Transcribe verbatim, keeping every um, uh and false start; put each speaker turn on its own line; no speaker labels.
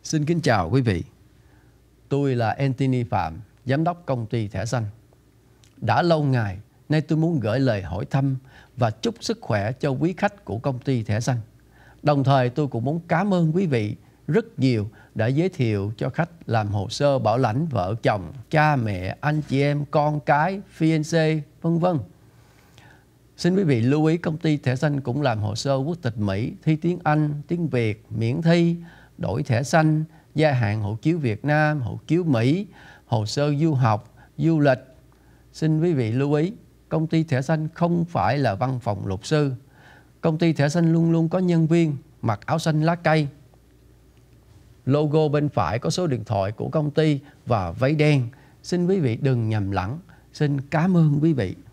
Xin kính chào quý vị. Tôi là Anthony Phạm, Giám đốc công ty Thẻ Xanh. Đã lâu ngày, nay tôi muốn gửi lời hỏi thăm và chúc sức khỏe cho quý khách của công ty Thẻ Xanh. Đồng thời tôi cũng muốn cảm ơn quý vị rất nhiều đã giới thiệu cho khách làm hồ sơ bảo lãnh vợ chồng, cha mẹ, anh chị em, con cái, fiancé, vân vân. Xin quý vị lưu ý công ty Thẻ Xanh cũng làm hồ sơ quốc tịch Mỹ, thi tiếng Anh, tiếng Việt, miễn thi, đổi thẻ xanh, gia hạn hộ chiếu Việt Nam, hộ chiếu Mỹ, hồ sơ du học, du lịch. Xin quý vị lưu ý, công ty Thẻ Xanh không phải là văn phòng luật sư. Công ty Thẻ Xanh luôn luôn có nhân viên mặc áo xanh lá cây. Logo bên phải có số điện thoại của công ty và váy đen. Xin quý vị đừng nhầm lẫn. Xin cảm ơn quý vị.